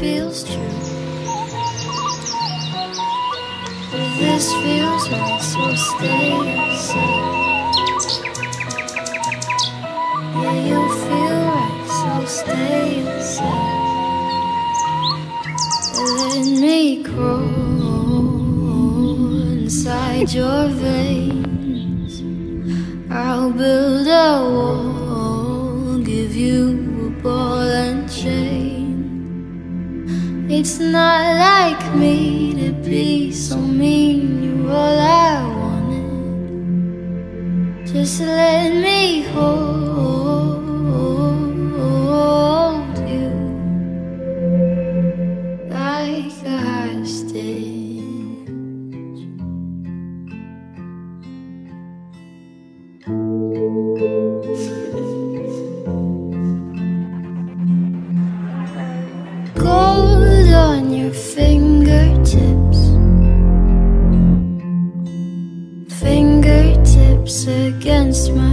feels true. If this feels right, so stay safe. Yeah, you feel right, so stay safe. Let me crawl inside your veins. I'll build a wall, give you a ball and chain. It's not like me to be so mean. You're all I wanted. Just let me hold you like a hostage. Gold on your fingertips, fingertips against my